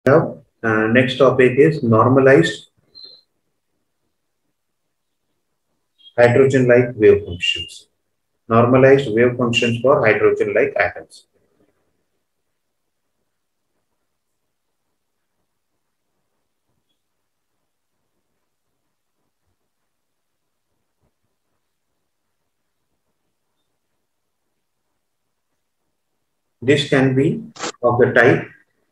Now, next topic is normalized hydrogen-like wave functions. Normalized wave functions for hydrogen-like atoms. This can be of the type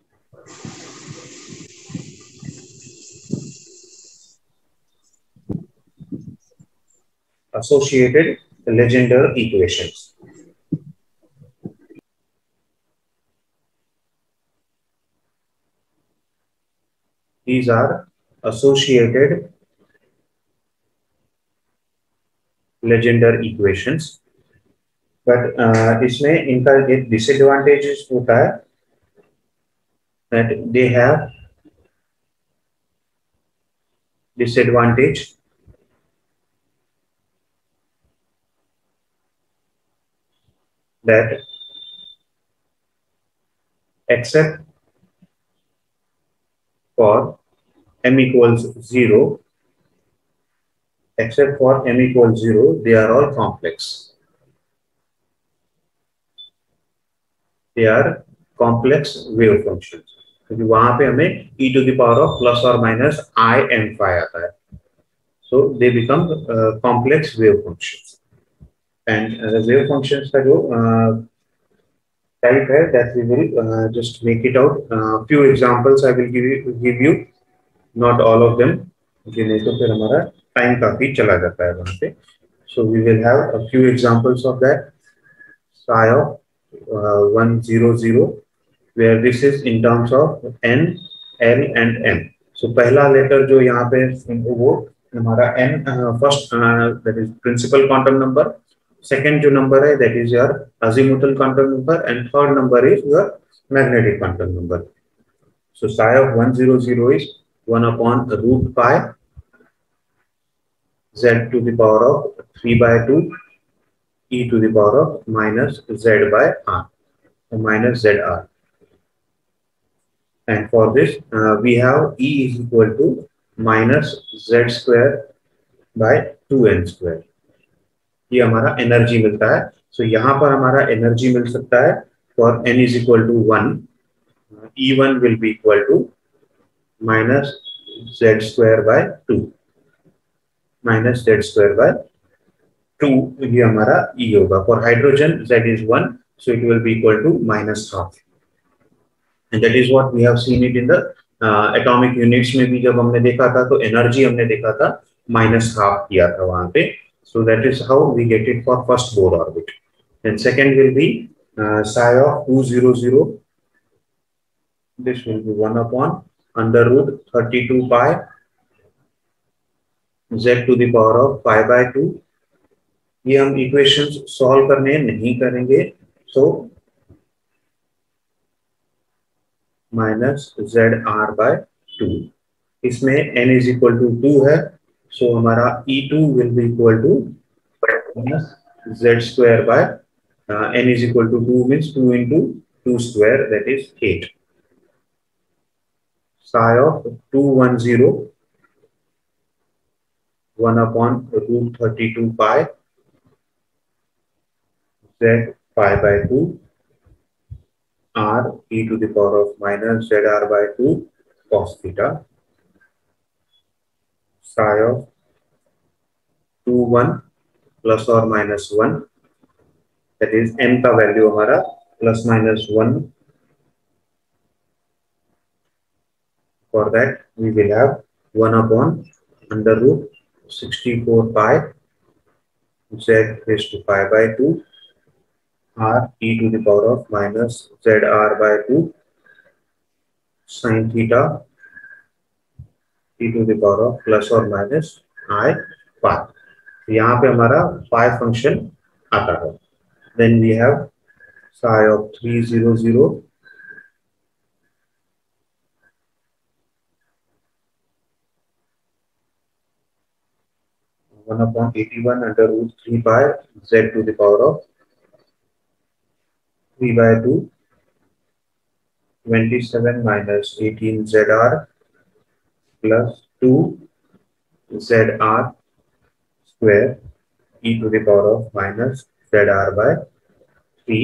associated Legendre equations. These are associated Legendre equations. But इसमें इनका एक disadvantages होता है that they have disadvantage that except for m equals 0, except for m equals 0, they are all complex. They are complex wave functions. क्योंकि वहां पे हमें e to the power of plus or minus I m phi आता है. So they become complex wave functions. And wave functions का जो type है that we will just make it out. Few examples I will give you, not all of them. नहीं तो फिर हमारा time काफी चला जाता है वहाँ पे. So we will have a few examples of that. Psi of 100, where this is in terms of n, l and m. So पहला लेटर जो यहाँ पे वो हमारा n first that is principal quantum number. Second जो number है that is your azimuthal quantum number, and third number is your magnetic quantum number. So psi of 100 is 1 upon root pi z to the power of 3 by 2 e to the power of minus z by r, minus zr. And for this we have E is equal to minus z square by 2n square. ये हमारा energy मिलता है. सो यहाँ पर हमारा energy मिल सकता है for n is equal to 1, E1 will be equal to minus z square by 2, minus z square by 2. ये हमारा E होगा. For hydrogen z is 1, so it will be equal to minus half. And that is what we have seen it in the atomic units में भी जब हमने देखा था तो एनर्जी हमने देखा था minus half किया था वहां पे. So that is how we get it for first Bohr orbit. And second will be psi of 200. This will be 1 upon under root 32 pi z to the power of pi by 2. ये हम equations solve करने नहीं करेंगे. So minus Z R by 2. इसमें n is equal to 2 है. So हमारा E2 will be equal to minus Z square by n is equal to 2 means 2 into 2 square, that is 8. Psi of 210 1 upon root 32 pi z pi by 2 r e to the power of minus zr by 2 cos theta. Psi of 21 plus or minus 1, that is m का value हमारा plus minus 1. For that we will have 1 upon under root 64 pi z raised to pi by 2 r e to the power of minus zr by 2 sin theta e to the power of plus or minus I pi. यहाँ पे हमारा pi function आता है. Then we have psi of 300 1 upon 81 under root 3 pi z to the power of 3 by 2 27 minus 18 ZR plus 2 ZR square e to the power of minus ZR by 3.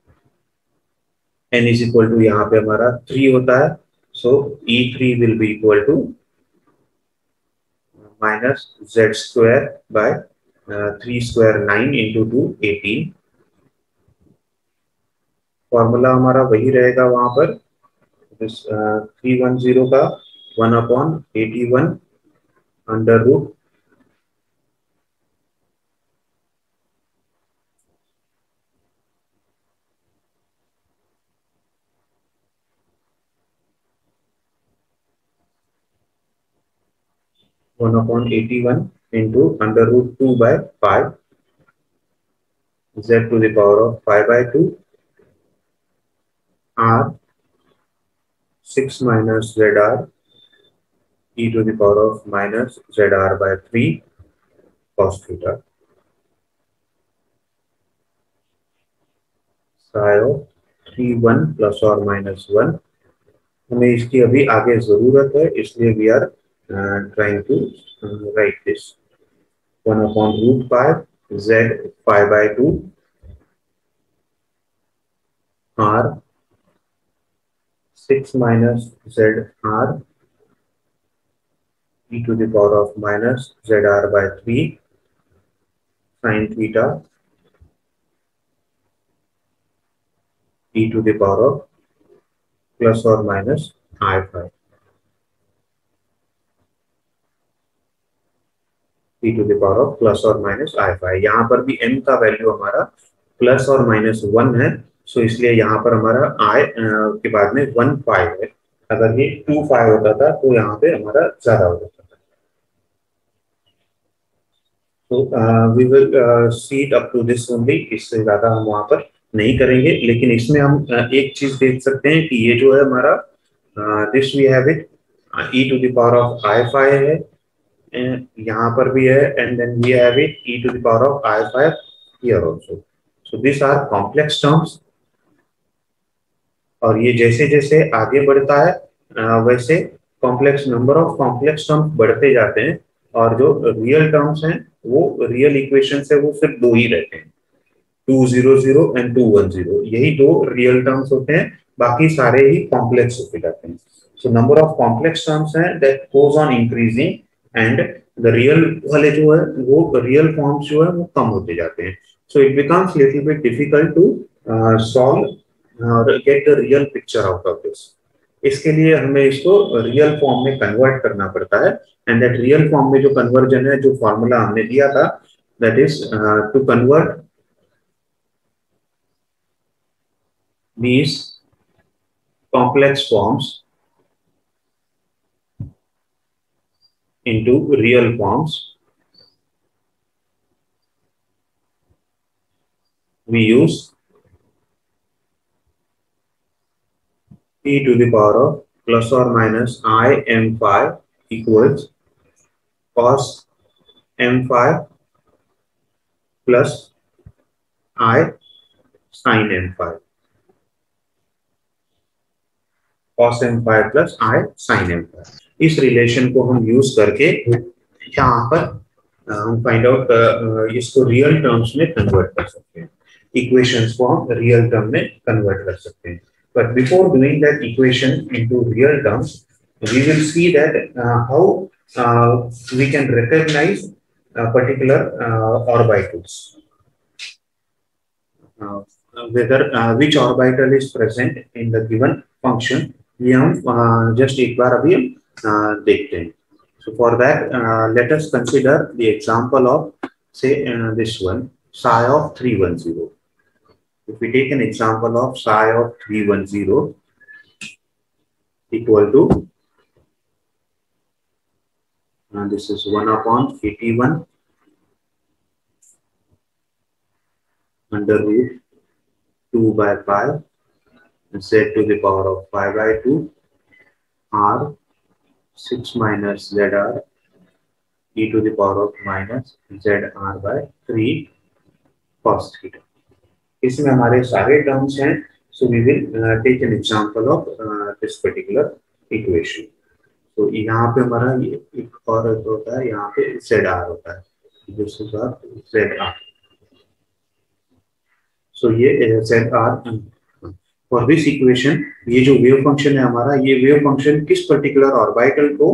n is equal to यहाँ पे हमारा 3 होता है, so E3 will be equal to minus Z square by 3 square 9 into 2 18. Formula हमारा वही रहेगा वहां पर 310 का 1/81 under root 1/81 into under root 2 by 5 z to the power of 5 by 2 r 6 minus zr e to the power of minus zr by 3 cos theta psi of 3 1 plus or minus 1. हमें इसकी अभी आगे जरूरत है, इसलिए we are trying to write this 1/√5 z 5 by 2 r 6 minus zr e to the power of minus zr by 3 sin theta e to the power of plus or minus i5 e to the power of plus or minus i5. यहाँ पर भी m का value हमारा plus और minus 1 है, सो इसलिए यहाँ पर हमारा i के बाद में 1 5 है. अगर ये 2 5 होता था तो यहाँ पे हमारा ज्यादा हो जाता था. तो we will see it up to this only, इससे ज्यादा हम वहां पर नहीं करेंगे. लेकिन इसमें हम एक चीज देख सकते हैं कि ये जो है हमारा this we have it e to the power of i5 है, यहाँ पर भी है, and then we have it e to the power of i5 here also. So these are complex terms. और ये जैसे जैसे आगे बढ़ता है वैसे complex number of complex terms बढ़ते जाते हैं, और जो रियल टर्म्स हैं वो रियल इक्वेशन से वो सिर्फ दो ही रहते हैं, 200 एंड 210. यही दो रियल टर्म्स होते हैं, बाकी सारे ही कॉम्प्लेक्स होते जाते हैं. So number of complex terms हैं that goes on increasing, and the real वाले जो है वो रियल फॉर्म्स जो है वो कम होते जाते हैं. So it becomes little bit difficult to solve और get the real picture out of this. इसके लिए हमें इसको रियल फॉर्म में कन्वर्ट करना पड़ता है, एंड दैट रियल फॉर्म में जो कन्वर्जन है, जो फॉर्मूला हमने दिया था, that is to convert these complex forms into real forms. We use e to the power of plus or minus I m5 equals cos m5 plus I sin m5. cos m5 plus I sin m5. इस relation को हम use करके यहाँ पर हम find out इसको real terms में convert कर सकते हैं, इक्वेशंस को हम रियल टर्म में कन्वर्ट कर सकते हैं. But before doing that equation into real terms, we will see that how we can recognise particular orbitals, whether which orbital is present in the given function. ये हम just एक बार अभी देखते हैं. So for that, let us consider the example of say this one, psi of 310. If we take an example of psi of 310 equal to this is 1/81 under root 2 by 5 z to the power of 5 by 2 r 6 minus zr e to the power of minus zr by 3 cos theta. इसमें हमारे सारे terms हैं So we will take an example of this particular equation. तो यहाँ पे हमारा ये एक और होता है, यहाँ पे ZR होता है, this is R ZR. So ये ZR फॉर दिस इक्वेशन, ये जो वेव फंक्शन है हमारा, ये वेव फंक्शन किस पर्टिकुलर ऑर्बिटल को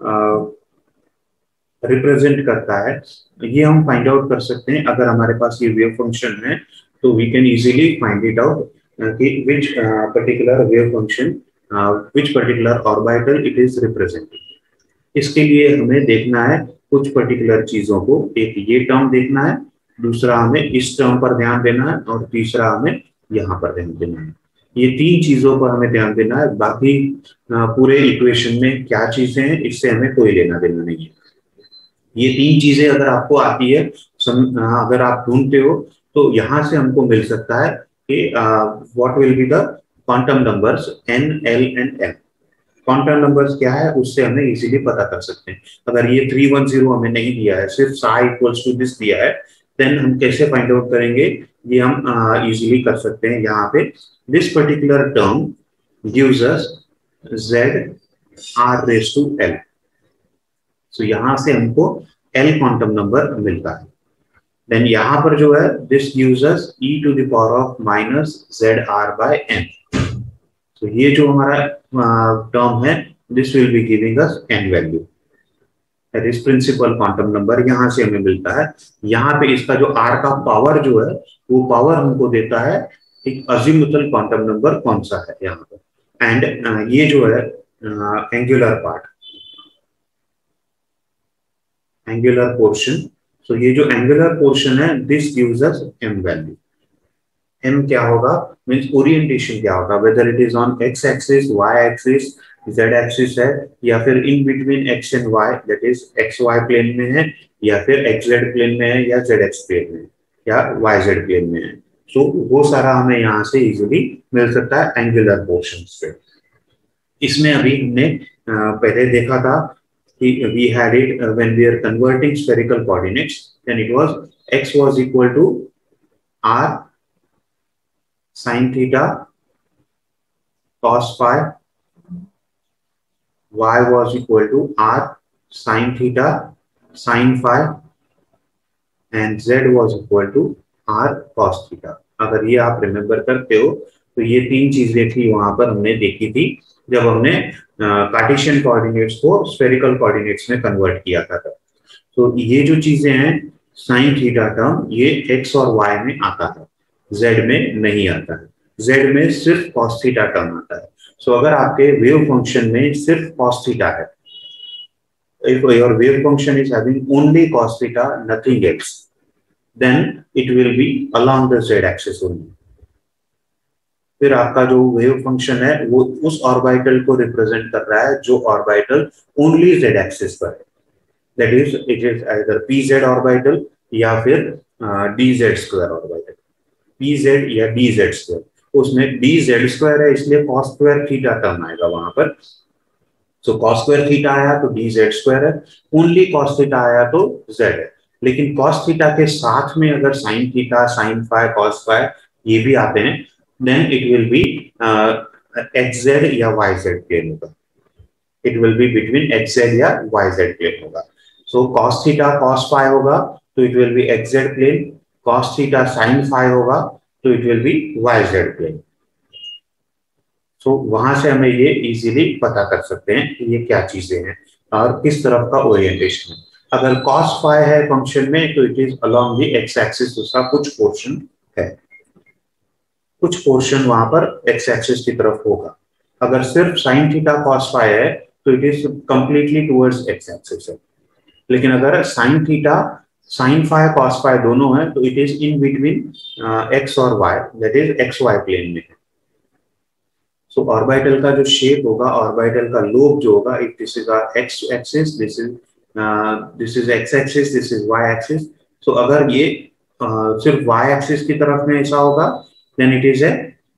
रिप्रेजेंट करता है, ये हम फाइंड आउट कर सकते हैं. अगर हमारे पास ये वेव फंक्शन है तो we can easily find it out कि which particular wave function, which particular orbital it is representing. इसके लिए हमें देखना है कुछ पर्टिकुलर चीजों को. एक ये टर्म देखना है, दूसरा हमें इस टर्म पर ध्यान देना है, और तीसरा हमें यहाँ पर ध्यान देना है. ये तीन चीजों पर हमें ध्यान देना है. बाकी पूरे इक्वेशन में क्या चीजें हैं इससे हमें कोई लेना देना नहीं है. ये तीन चीजें अगर आपको आती है, अगर आप ढूंढते हो, तो यहां से हमको मिल सकता है कि what will be the quantum numbers n, l and m. Quantum numbers क्या है उससे हमें इजीली पता कर सकते हैं. अगर ये 310 हमें नहीं दिया है, सिर्फ psi इक्वल्स टू दिस दिया है, देन हम कैसे फाइंड आउट करेंगे, ये हम इजीली कर सकते हैं. यहाँ पे this particular term gives us z r raise to l. So यहां से हमको l क्वांटम नंबर मिलता है. देन यहाँ पर जो है this gives us e to the power of minus zr by n. तो ये जो हमारा टर्म है, this will be giving us n value. That is principal quantum number, यहाँ से हमें मिलता है. यहाँ पे इसका जो r का पावर जो है, वो पावर हमको देता है एक अजीमुथल क्वांटम नंबर कौन सा है यहाँ पर. एंड ये जो है angular part, angular portion. So ये जो एंगुलर पोर्शन है, this gives us m value. m क्या होगा, मींस ओरिएंटेशन क्या होगा, whether it is on x axis, y axis, z axis है, या फिर in between x and y, that is xy plane में है, या फिर xz प्लेन में है, या zx प्लेन में है, या yz प्लेन में है. सो वो सारा हमें यहाँ से इजीली मिल सकता है एंगुलर पोर्शन से. इसमें अभी हमने पहले देखा था कि we had it when we are converting spherical coordinates, then it was x was equal to r sin theta cos phi, y was equal to r sin theta sin phi, and z was equal to r cos theta. अगर ये आप remember करते हो तो ये तीन चीजें थी वहां पर हमने देखी थी जब हमने कार्टेशियन कोऑर्डिनेट्स को स्फेरिकल कोऑर्डिनेट्स में कन्वर्ट किया था. तो ये जो चीजें हैं, साइन थीटा टर्म, ये x और y में आता है, z में नहीं आता है. z में सिर्फ cos थीटा टर्म आता है. सो अगर आपके वेव फंक्शन में सिर्फ cos थीटा है, if your wave function is having only cos theta, nothing else, then it will be along the z axis only. फिर आपका जो वेव फंक्शन है वो उस ऑर्बिटल को रिप्रेजेंट कर रहा है जो ऑर्बिटल ओनली z एक्सिस पर है. That is it is either pz orbital या फिर dz स्क्वायर ऑर्बिटल, pz या dz स्क्वायर. उसमें dz स्क्वायर है इसलिए cos स्क्वायर थीटा टर्म आएगा वहां पर. सो cos स्क्वायर थीटा आया तो dz स्क्वायर है, ओनली cos थीटा आया तो z है. लेकिन cos थीटा के साथ में अगर sin theta, sin phi, cos phi ये भी आते हैं, then it will be xz या yz प्लेन होगा. It will be between xz या yz प्लेन होगा. So cos theta cos phi होगा तो it will be xz plane, cos theta sin phi होगा तो it will be yz plane. So वहां से हमें ये इजीली पता कर सकते हैं कि ये क्या चीजें हैं और किस तरफ का ओरिएंटेशन है. अगर cos phi है फंक्शन में तो it is along the x axis, उसका कुछ पोर्शन है, कुछ पोर्शन वहां पर x एक्सिस की तरफ होगा. अगर सिर्फ sin थीटा cos phi है तो it is completely towards x axis है. लेकिन अगर sin theta sin phi cos phi दोनों है तो it is in between x और y, that is xy plane में है. सो ऑर्बिटल का जो शेप होगा, ऑर्बिटल का लोब जो होगा, if this is our x axis, this is x axis, this is y axis. So अगर ये सिर्फ y एक्सिस की तरफ में ऐसा होगा, then it is a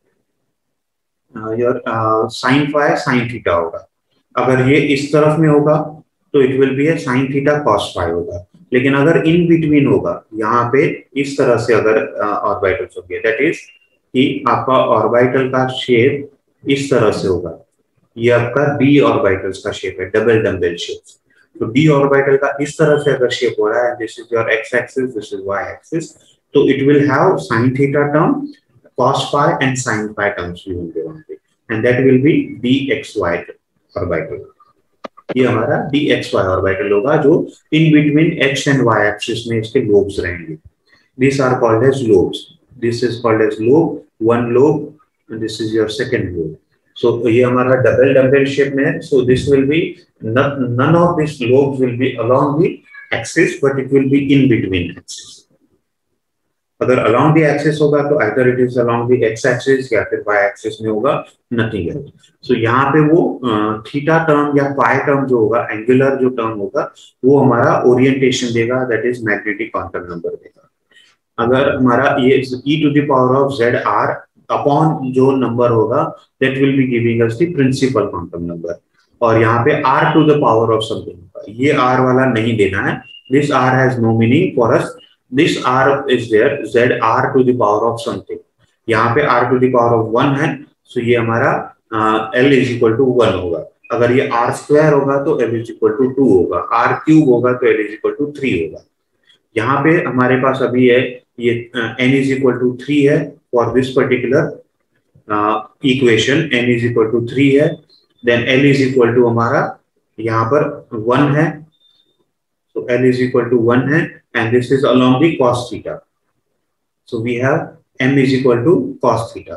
your sin phi sin theta होगा. अगर ये इस तरफ में होगा तो it will be a sin theta cos phi होगा. लेकिन अगर इन बिटवीन होगा, यहाँ पे इस तरह से अगर ऑर्बिटल्स होंगे, that is कि आपका ऑर्बिटल का शेप इस तरह से होगा, ये आपका डी ऑर्बिटल्स का शेप है, डबल डम्बल शेप। तो डी ऑर्बिटल का इस तरह से अगर शेप हो रहा है, this is your X axis, this is Y axis, तो it will have sin theta term, cos phi and sin phi terms भी होंगे वहां पे, and that will be dxy orbital। ये हमारा dxy ऑर्बिटल होगा जो in between x and y axis में इसके लोब्स रहेंगे। These are called as lobes. This is called as lobe, one lobe, and this is your second lobe. So ये हमारा double dumbbell shape में है। So this will be none of these lobes will be along the axis, but it will be in between axis. अगर along the axis होगा तो either it is along the x axis या फिर y axis में होगा, nothing else. So यहाँ पे वो थीटा टर्म या पाई टर्म जो होगा, एंगुलर जो टर्म होगा, वो हमारा ओरिएंटेशन देगा, that is magnetic quantum number देगा। अगर हमारा ये e to the power of z r upon जो नंबर होगा, that will be giving us the principal quantum number। और यहाँ पे r to the power of something होगा, ये r वाला नहीं देना है, this r has no meaning for us, this r is there, z r to the power of something, यहाँ पे r to the power of 1 है, so ये हमारा l is equal to 1 होगा। अगर ये r स्क्वायर होगा तो l is equal to 2 होगा, r क्यूब होगा तो l is equal to 3 होगा। यहाँ पे हमारे पास अभी है ये n is equal to 3 है for this particular equation, n is equal to 3 है, then l is equal to हमारा यहाँ पर 1 है, so l is equal to 1 है, and this is along the cos theta, so we have m is equal to cos theta,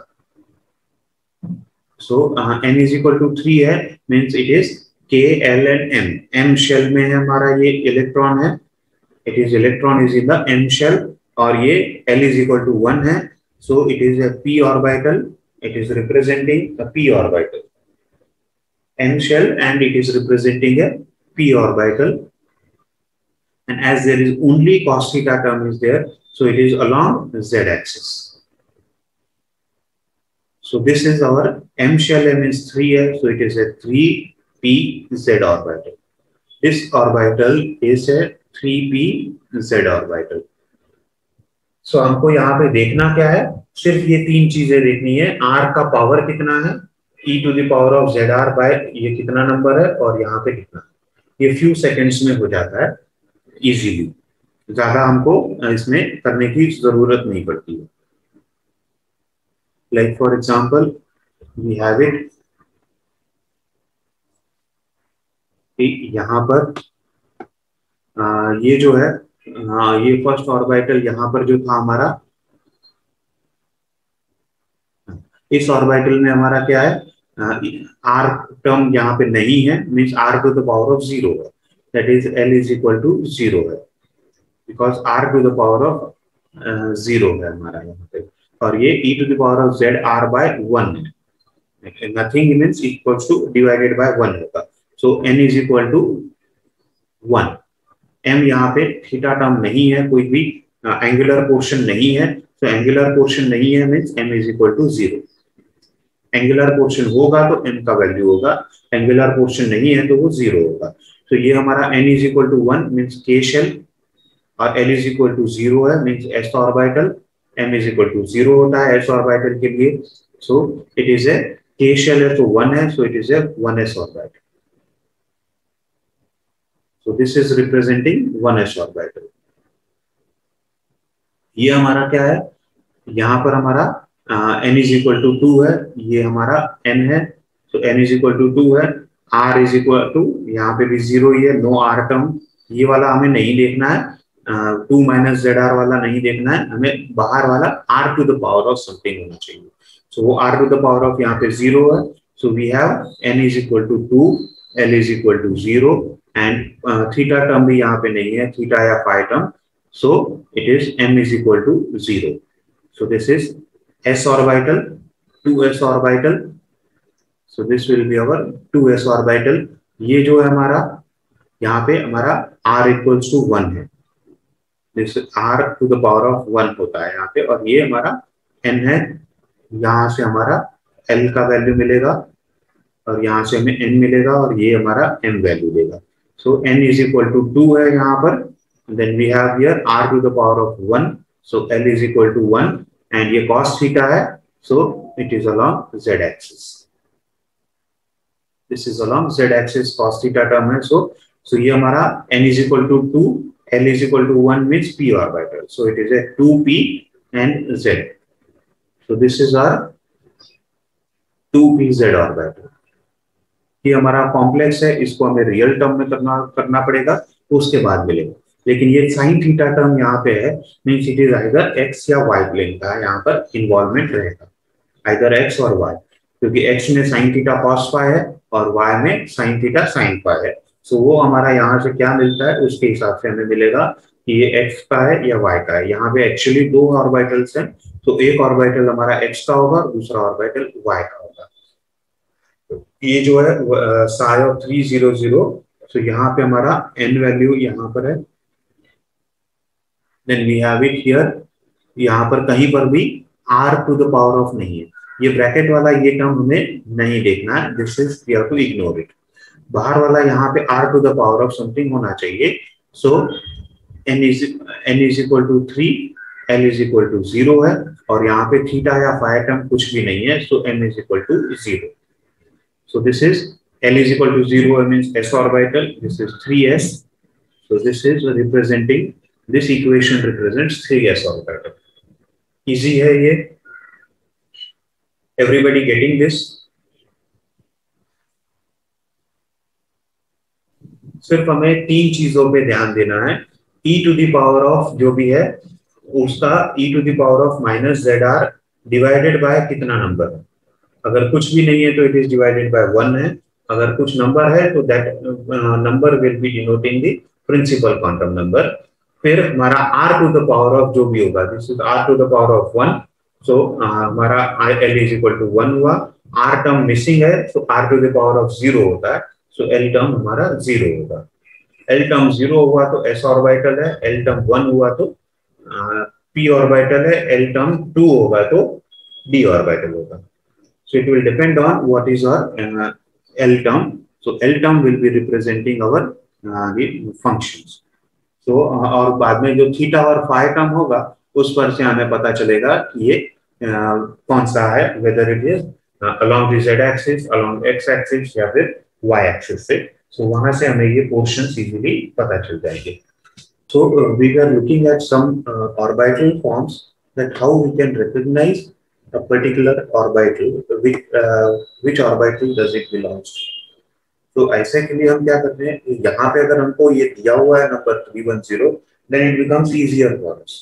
so n is equal to 3 है, means it is k l and m, m shell में है हमारा, ये electron है, it is electron is in the m shell, और ये l is equal to 1 है, so it is a p orbital, it is representing a p orbital, m shell, and it is representing a p orbital, and as there is only cos theta term is there, so it is along z axis. So this is our m shell, m is 3 है, so it is a 3p z orbital. This orbital is a 3p z orbital. So हमको यहाँ पे देखना क्या है, सिर्फ ये तीन चीजें देखनी है, r का पावर कितना है, e to the power of z r by ये कितना नंबर है, और यहाँ पे कितना है, ये फ्यू सेकेंड्स में हो जाता है इजीली, ज्यादा हमको इसमें करने की जरूरत नहीं पड़ती है। Like for example we have it, यहाँ पर ये जो है, ये फर्स्ट ऑर्बिटल यहाँ पर जो था हमारा, इस ऑर्बिटल में हमारा क्या है, r टर्म यहाँ पे नहीं है, means r to the power of 0 है, that is l is equal to 0 है, because r to the power of 0 है हमारा यहाँ पे, और ये e to the power of z r by 1 है, nothing means equals to divided by 1 होगा, so n is equal to 1। m यहाँ पे थीटा टर्म नहीं है, कोई भी एंगुलर पोर्शन नहीं है, तो एंगुलर पोर्शन नहीं है means m is equal to 0। Angular portion होगा तो m का वैल्यू होगा, एंगुलर पोर्शन नहीं है तो वो 0 होगा। तो ये हमारा n is equal to 1 means k shell, और l इज इक्वल टू 0 है means s orbital, m is equal to 0 होता है s ऑर्बिटल के लिए, so it is a k shell है तो 1 है, so it is a 1s orbital. So this is representing 1s orbital। ये हमारा क्या है, यहाँ पर हमारा n is equal to 2 है, ये हमारा n है, so n is equal to 2 है, r is equal to, यहाँ पे भी 0 ही है, नो r टर्म, ये वाला हमें नहीं देखना है, 2 माइनस zr वाला नहीं देखना है, हमें बाहर वाला r to the power of something होना चाहिए, so वो r to the power of यहाँ पे 0 है, so we have n is equal to 2, l is equal to 0, and theta term भी यहाँ पे नहीं है, थीटा या phi term, so it is m is equal to 0। So this is s orbital, 2s orbital, so this will be our 2s orbital. ये जो है हमारा, यहाँ पे हमारा r इक्वल्स टू 1 है, this r to the power of 1 होता है यहाँ पे, और ये हमारा n है, यहाँ से हमारा l का वैल्यू मिलेगा, और यहाँ से हमें n मिलेगा, और ये हमारा m वैल्यू देगा। So n is equal to 2 है यहाँ पर, then we have here r to the power of 1, so l is equal to 1, and ये cos थीटा है, So it is along z axis. This is along z axis cos theta term है. So ये हमारा n is equal to 2, L is equal to 1 means p orbital. So it is a 2p and z. So this is our 2pz orbital. ये हमारा complex है, इसको हमें real term में करना पड़ेगा, तो उसके बाद मिलेगा. लेकिन ये साइन थीटा टर्म यहाँ पे है, means it is either X या वाई प्लेन का यहाँ पर इन्वॉल्वमेंट रहेगा, आइदर एक्स और वाई, क्योंकि एक्स में साइन थीटा कॉस फाई है और वाई में साइन थीटा साइन फाई है. सो वो हमारा यहाँ से क्या मिलता है उसके हिसाब से हमें मिलेगा कि ये एक्स का है या वाई का है. यहाँ पे एक्चुअली दो ऑर्बिटल्स हैं, तो एक ऑर्बिटल हमारा एक्स का होगा और दूसरा ऑर्बिटल वाई का होगा. ये जो है साई ऑफ 300, तो यहाँ पे हमारा n वैल्यू यहाँ पर है. Then we have it here, यहाँ पर कहीं पर भी r to the power of नहीं है, ये ब्रैकेट वाला ये टर्म हमें नहीं देखना है, this is we have to ignore it. बाहर वाला यहाँ पे r to the power of something होना चाहिए. So n is equal to 3, l is equal to 0 है, और यहाँ पे थीटा या फाई टर्म कुछ भी नहीं है, so m is equal to 0. So this is L is equal to 0 means s orbital. This is 3s. So this is representing, this equation represents 3s orbital. Easy है ये. Everybody getting this? सिर्फ हमें तीन चीजों पे ध्यान देना है. e to the power of जो भी है उसका e to the power of minus zr divided by कितना नंबर है. अगर कुछ भी नहीं है तो इट इज डिवाइडेड बाय 1 है, अगर कुछ नंबर है तो that number will be denoting the principal quantum number. फिर हमारा r to the power of जो भी होगा, this is r to the power of 1. So हमारा l इज इक्वल टू 1 हुआ, r टर्म मिसिंग है, so r to the power of 0 होता है, सो l टर्म हमारा 0 होगा. l टर्म 0 हुआ तो s ऑर्बिटल है, l टर्म 1 हुआ तो p ऑर्बिटल है, l टर्म 2 होगा तो d ऑर्बिटल होगा. So it will depend on what is our L term. So L term will be representing our the functions. So और बाद में जो थीटा और फाई टर्म होगा उस पर से हमें पता चलेगा कि ये कौन सा है, whether it is along the z axis, along x axis या फिर y axis से. So वहां से हमें ये portions easily पता चल जाएंगे. So we are looking at some orbital forms, that how we can recognize a particular orbital, which orbital does it belongs to. तो ऐसे के लिए हम क्या करते हैं, यहाँ पे अगर हमको ये दिया हुआ है number 310, then it becomes easier for us.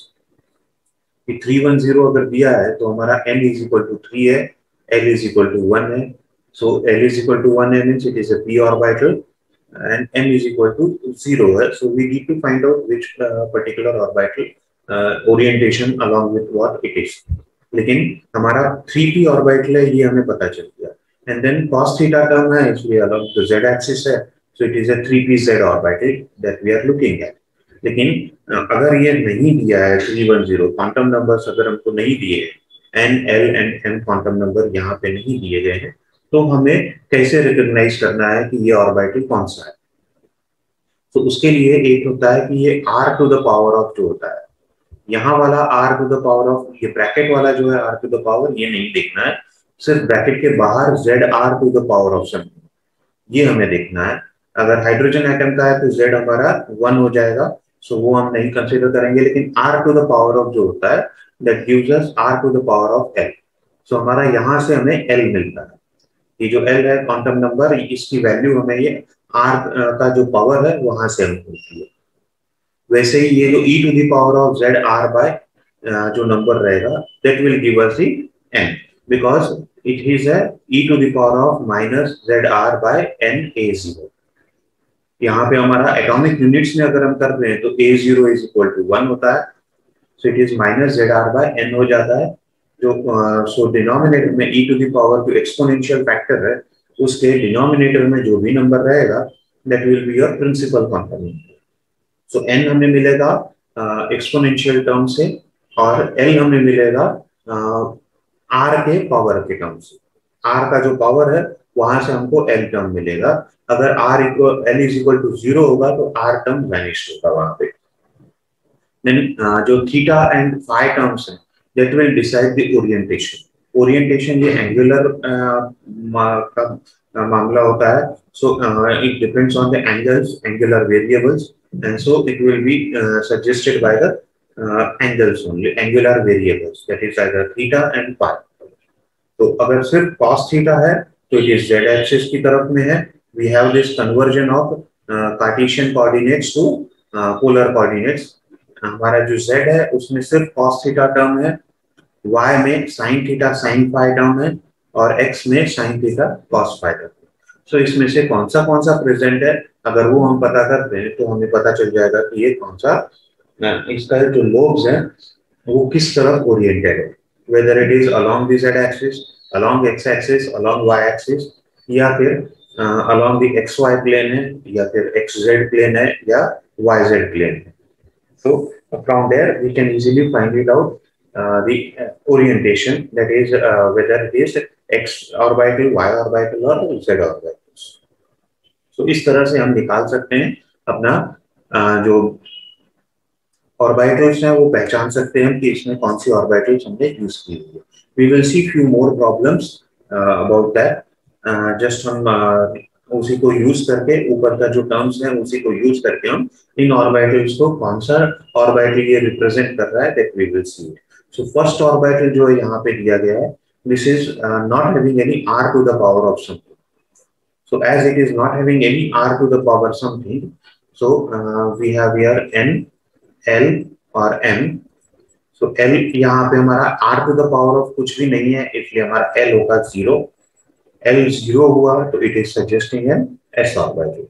310 अगर दिया है तो हमारा n is equal to 3 है, l is equal to 1 है. So l is equal to 1 है means it is a p orbital, and m is equal to 0 है. So we need to find out which particular orbital orientation along with what it is. लेकिन हमारा 3p orbital है ये हमें पता चल गया, and then cos theta term है इसलिए अलॉन्ग द z एक्सिस है, so it is a 3pz orbital that we are looking at. लेकिन अगर ये नहीं दिया है 310 क्वांटम नंबर्स अगर हमको नहीं दिए, n l and m quantum number यहाँ पे नहीं दिए गए हैं, तो हमें कैसे रिकॉग्नाइज करना है कि ये ऑर्बिटल कौन सा है. तो उसके लिए एक होता है कि ये r to the power of जो होता है, यहाँ वाला r to the power of, ये ब्रैकेट वाला जो है r टू द पावर, ये नहीं देखना है, सिर्फ ब्रैकेट के बाहर zr to the power of something, ये हमें देखना है. अगर हाइड्रोजन एटम का है तो z हमारा 1 हो जाएगा, सो वो हम नहीं कंसीडर करेंगे. लेकिन r to the power of जो होता है that gives us r to the power of l. So हमारा यहाँ से हमें l मिलता है. ये जो l है क्वांटम नंबर, इसकी वैल्यू हमें ये r का जो पावर है वहां से हमें मिलती है. वैसे ही ये जो e to the power of z r by जो नंबर रहेगा that will give us the n, because it is a e to the power of minus z r by n a0. यहाँ पे हमारा एटॉमिक यूनिट्स में अगर हम कर रहे हैं तो a0 इज इक्वल टू 1 होता है, so it is minus z r by n हो जाता है. जो सो डिनोमिनेटर में e टू द पावर जो एक्सपोनेंशियल फैक्टर है उसके डिनोमिनेटर में जो भी नंबर रहेगा that will be your principal quantum number. So n हमें मिलेगा एक्सपोनेंशियल टर्म से, और l हमें मिलेगा r के पावर के टर्म से. r का जो पावर है वहां से हमको l टर्म मिलेगा. अगर l इज इक्वल टू 0 होगा तो r टर्म वैनिश होगा वहां पे. देन जो थीटा एंड फाई टर्म्स हैं that will decide the orientation. Orientation ये एंगुलर का मामला होता है. So it depends on the angles, angular variables, and so it will be suggested by the angles only, angular variables, that is either theta and phi. तो अगर सिर्फ cos theta है तो ये z axis की तरफ में है. We have this conversion of Cartesian coordinates to polar coordinates. हमारा जो z है उसमें सिर्फ cos theta टर्म है, y में sin theta sin phi term है, और x में sin theta cos phi term है. सो इसमें से कौन सा प्रेजेंट है, अगर वो हम पता करते हैं तो हमें पता चल जाएगा कि ये कौन सा इसका जो लोब्स है वो किस तरफ ओरिएंटेड है, whether it is along the z axis, along x axis, along y axis, या फिर along the xy plane है, या फिर xz plane है, या yz plane है. So from there we can easily find it out the orientation, that is whether it is x orbital, y orbital और z orbital. So इस तरह से हम निकाल सकते हैं अपना जो ऑर्बिटल्स हैं वो पहचान सकते हैं कि इसमें कौन सी ऑर्बिटल्स हमने यूज की हुई है. We will see few more problems about that. Just हम उसी को यूज करके, ऊपर का जो टर्म्स हैं उसी को यूज करके हम इन ऑर्बिटल्स को कौन सा ऑर्बिटल ये रिप्रेजेंट कर रहा है that we will see. So first orbital जो यहाँ पे दिया गया है, this is not having any r to the power of something. So as it is not having any r to the power something, so we have here n, L और M. So L यहाँ पे हमारा R to the power of कुछ भी नहीं है, इसलिए हमारा L होगा 0. L 0 हुआ तो it is suggesting an S orbital.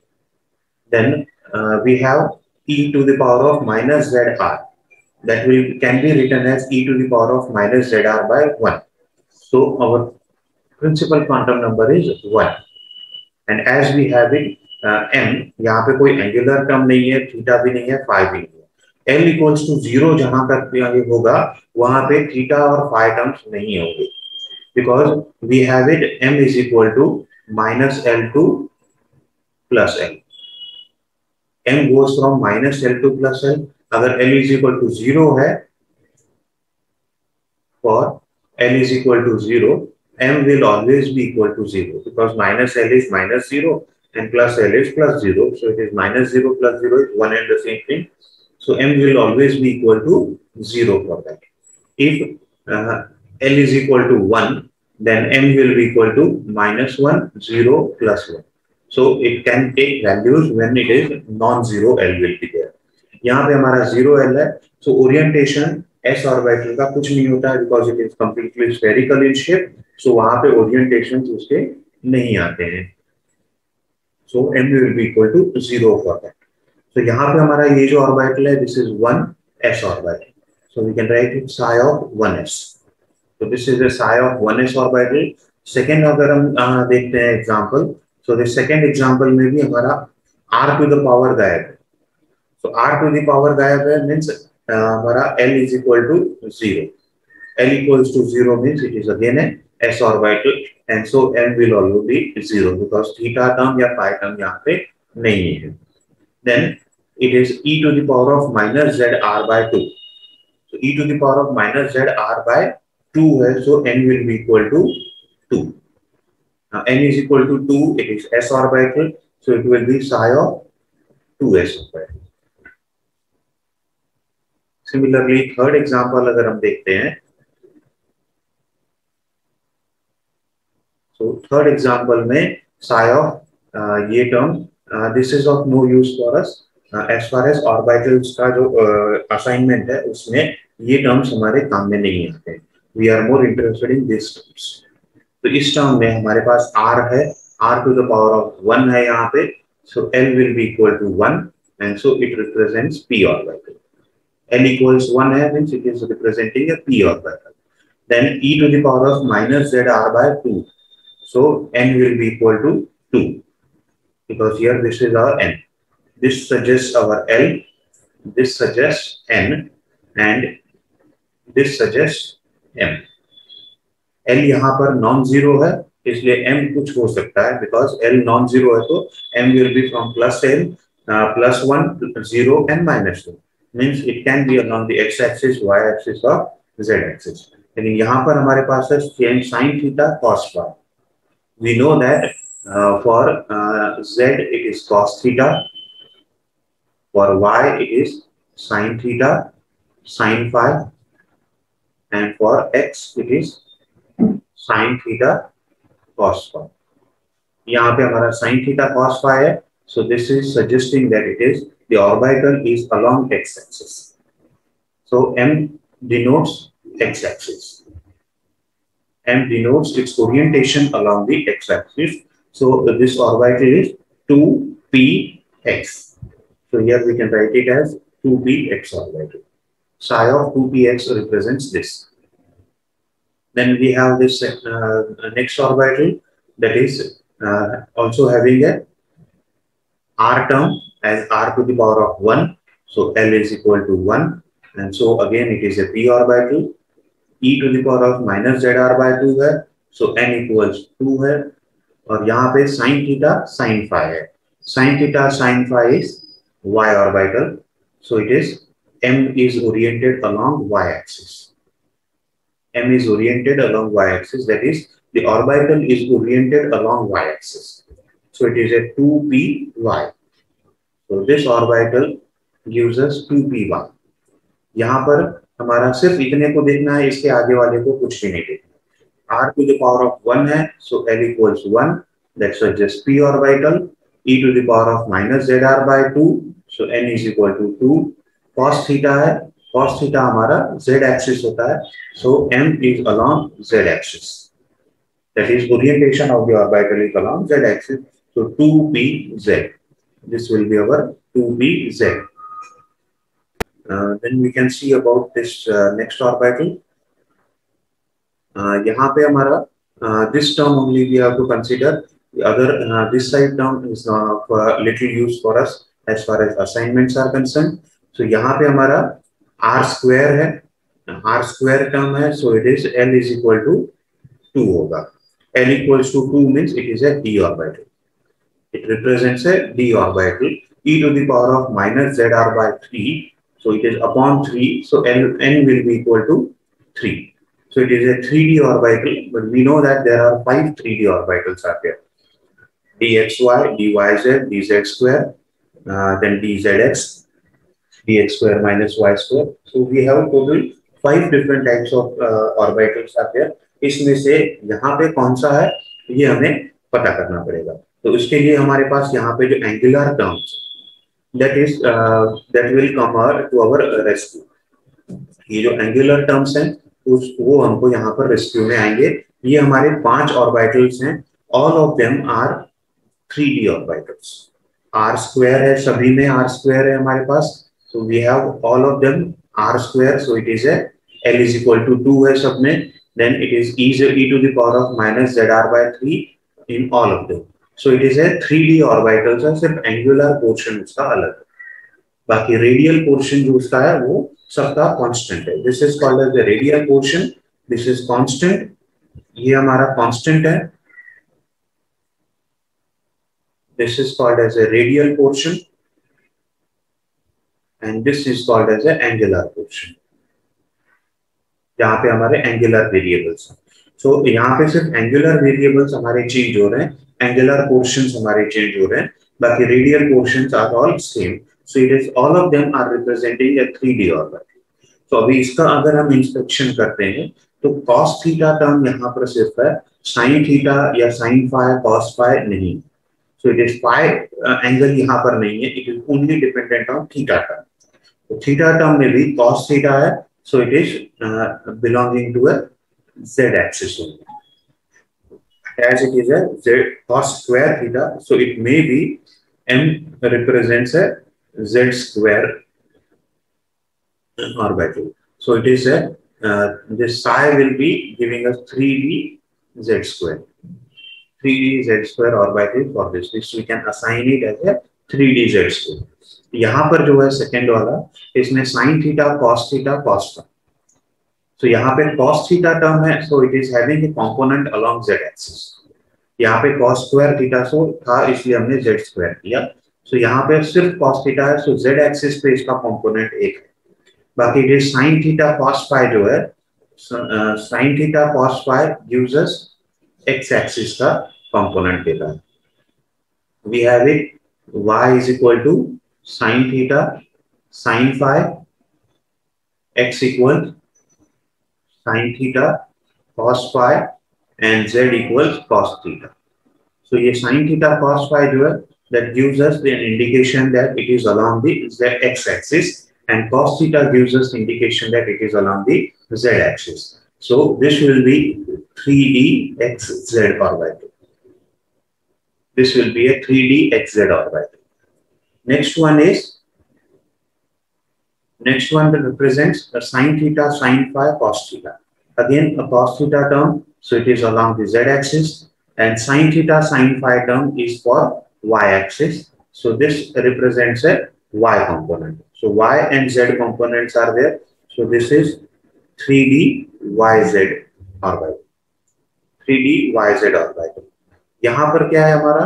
Then we have e to the power of minus ZR, that will can be written as e to the power of minus ZR by 1. So our principal quantum number is 1, and as we have it M, यहाँ पे कोई angular term नहीं है, theta भी नहीं है, phi भी नहीं है. L इक्वल्स टू 0 जहां तक होगा वहां पे थीटा और फाई टर्म्स नहीं होंगे, because we have it m is equal to minus L to plus L. m goes from minus L to plus L. अगर L इज इक्वल टू 0 है, for L is equal to 0, m will always be equal to 0 because minus L is minus 0 and plus L is plus 0. So it is minus 0 plus 0 is one and the same thing. So m will always be equal to 0 for that. If L is equal to 1, then m will be equal to minus 1, 0, plus 1. So it can take values when it is non-zero L will be there. यहाँ पे हमारा 0 L है, so orientation S orbital का कुछ नहीं होता है because it is completely spherical in shape. So वहाँ पे orientation उसके नहीं आते हैं. So m will be equal to 0 for that. तो यहाँ पे हमारा ये जो ऑर्बिटल है, this is 1s orbital. So we can write it psi of 1s. तो this is a psi of 1s orbital. Second अगर हम देखते हैं example, so this second example में भी हमारा r टू द पावर गायब है. So r to the power गायब है मींस हमारा l is equal to 0. l equals to 0 means it is again a s orbital, and so m will always be 0 because theta term या phi term यहाँ पे नहीं है. Then it is e to the power of minus ZR by 2. So e to the power of minus ZR by 2 है, so n will be equal to 2. Now n is equal to 2, it is s orbital, so it will be psi of 2s orbital. Similarly, third example अगर हम देखते हैं, so third example में psi of ये term, this is of no use for us. As far as orbitals का जो assignment है उसमें ये terms हमारे काम में नहीं आते. We are more interested in these terms. तो इस term में हमारे पास r है, r to the power of 1 है यहाँ पे, so L will be equal to 1, and so it represents p orbital. L equals 1 है means it is representing a p orbital. Then e to the power of minus ZR by 2, so n will be equal to 2. Because here this is our n, this suggests our L, this suggests n, and this suggests m. L यहाँ पर non zero है इसलिए m कुछ हो सकता है, because L non zero है तो m will be from plus L, plus 1, 0 and minus 2. Means it can be along the x axis, y axis or z axis. लेकिन यहाँ पर हमारे पास है sine theta cos phi. We know that for z it is cos theta, for y it is sin theta sin phi, and for x it is sin theta cos phi. यहाँ पे हमारा sin theta cos phi है, so this is suggesting that it is the orbital is along x axis. So m denotes x axis. M denotes its orientation along the x axis. So this orbital is 2px. So here we can write it as 2px orbital. Psi of 2px represents this. Then we have this next orbital that is also having a r term as r to the power of 1. So L is equal to 1. And so again it is a p orbital. E to the power of minus zr by 2 है. So n equals 2 है. और यहाँ पे sin theta sin phi है. Sin theta sin phi is y orbital. So it is m is oriented along y axis. M is oriented along y axis. That is the orbital is oriented along y axis. So it is a 2py. So this orbital gives us 2py. यहाँ पर हमारा सिर्फ इतने को देखना है, इसके आगे वाले को कुछ भी नहीं देखना. r to the power of 1 है, so L equals 1. That's just p orbital. E to the power of minus zr by 2, so n is equal to 2. Cos theta है, cos theta हमारा z axis होता है, so m is along z axis. That is orientation of the orbital is along z axis. So 2pz. This will be our 2pz. Then we can see about this next orbital. यहाँ पे हमारा this term only we have to consider. The other this side term is little use for us as far as assignments are concerned. So यहाँ पे हमारा r square है, r square term है, so it is L is equal to 2 होगा. L equals to 2 means it is a d orbital. It represents a d orbital. E to the power of minus zr by 3. So it is upon 3, so n will be equal to 3. So it is a 3D orbital, but we know that there are 5 3D orbitals are there. dxy, dyz, dz square, then dzx, dx square minus y square. So we have total 5 different types of orbitals are there. इसमें से यहाँ पे कौन सा है ये हमें पता करना पड़ेगा. तो उसके लिए हमारे पास यहाँ पे जो angular terms that will come to our rescue. ये जो एंगुलर टर्म्स हैं वो हमको यहाँ पर रेस्क्यू में आएंगे. ये हमारे 5 ऑर्बिटल्स हैं. All of them are 3D orbitals. r square है, सभी में r स्क्वायर है हमारे पास. So we have all of them r square. So it is L is equal to 2 है सब में. देन इट इज e to the power of minus zr by 3 in all of them. So it is a 3D orbitals है, सिर्फ angular portion उसका अलग है. बाकी रेडियल पोर्शन जो उसका है वो सबका कांस्टेंट है. This is called as the radial portion. This is constant. ये हमारा कांस्टेंट है. This is called as a radial portion and this is called as a angular portion. जहां पे हमारे एंगुलर वेरिएबल्स हैं. सो यहाँ पे सिर्फ एंगुलर वेरिएबल्स हमारे चेंज हो रहे हैं, एंगुलर पोर्शंस हमारे चेंज हो रहे हैं, बाकी radial portions are all same. So it is all of them are representing a 3D ऑर्बिटल. तो अभी इसका अगर हम इंस्पेक्शन करते हैं तो cos थीटा टर्म यहाँ पर सिर्फ है, sin थीटा या sin phi cos phi नहीं. So it is phi angle यहाँ पर नहीं है, it is only dependent on theta term. तो थीटा टर्म में भी cos थीटा है, so it is belonging to a z axis only. As it is a z cos square theta, so it may be m represents a z square orbital. So it is a this psi will be giving us 3D z square. 3D z square orbital for this. This we can assign it as a 3D z square. यहाँ पर जो है second वाला, इसमें sin theta cos theta cos phi. So यहाँ पे cos theta term है, so it is having a component along z axis. यहाँ पे cos square theta so था इसलिए हमने z square किया. So यहाँ पे सिर्फ cos theta है, so z axis पे इसका component एक है. बाकी it is sin theta cos phi जो है sin theta cos phi gives us x axis का component देता है. We have it y is equal to sin theta sin phi, x equals sin theta cos phi and z equals cos theta. So ये sin theta cos phi जो है that gives us the indication that it is along the z x axis, and cos theta gives us the indication that it is along the z axis. So this will be 3d xz orbital. This will be a 3d xz orbital. Next one that represents the sin theta sin phi cos theta. Again a cos theta term, so it is along the z axis, and sin theta sin phi term is for y axis. So this represents a y component. So y and z components are there. So this is 3d yz orbital. 3d yz orbital. यहाँ पर क्या है हमारा,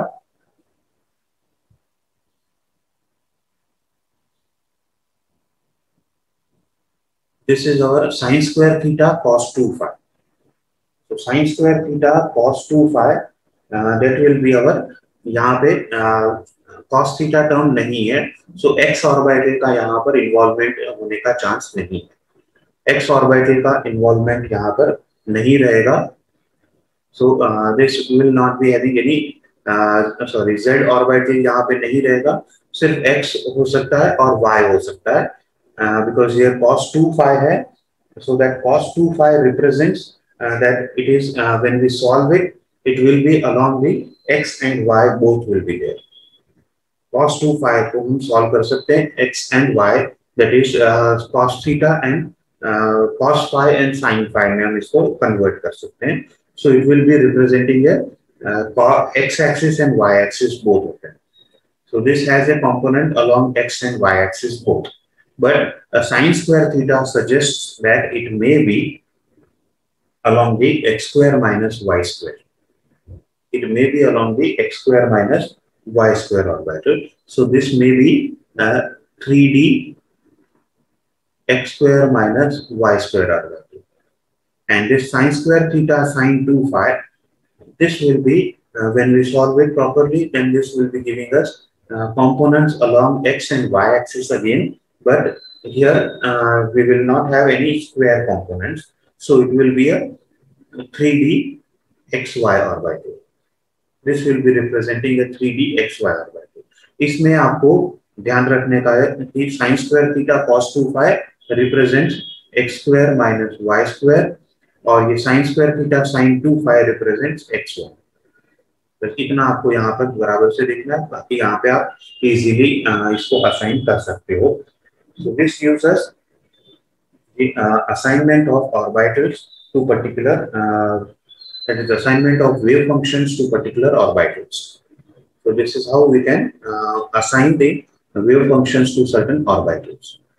this is our sin square theta cos 2 phi. So sin square theta cos 2 phi, that will be our, यहाँ पे cos theta term नहीं है, so x orbital का यहाँ पर इन्वॉल्वमेंट होने का चांस नहीं है. x ऑर्बिटल का इन्वॉल्वमेंट यहाँ पर नहीं रहेगा. So this will not be having any z orbital यहाँ पे नहीं रहेगा, सिर्फ x हो सकता है और y हो सकता है, because here cos 2 phi है. So that cos 2 phi represents that it is when we solve it, it will be along the x and y both will be there. Cos 2 phi को हम solve कर सकते हैं x and y, that is cos theta and cos phi and sin phi में हम इसको convert कर सकते हैं. So it will be representing a x axis and y axis both of them. So this has a component along x and y axis both. But a sin square theta suggests that it may be along the x square minus y square. It may be along the x square minus y square orbital. So this may be 3d x square minus y square orbital. And this sin square theta sin 2 phi, this will be, when we solve it properly, then this will be giving us components along x and y axis again. But here we will not have any square components, so it will be a 3d xy orbital. This will be representing a 3d xy orbital. इसमें आपको ध्यान रखने का है कि sin square theta cos 2 phi represents x square minus y square, और ये sin square theta sin 2 phi represents x1. बस इतना आपको यहाँ पर बराबर से देखना है, बाकी यहाँ पे आप इजीली इसको असाइन कर सकते हो. So this gives us the assignment of orbitals to particular, that is assignment of wave functions to particular orbitals. So this is how we can assign the wave functions to certain orbitals.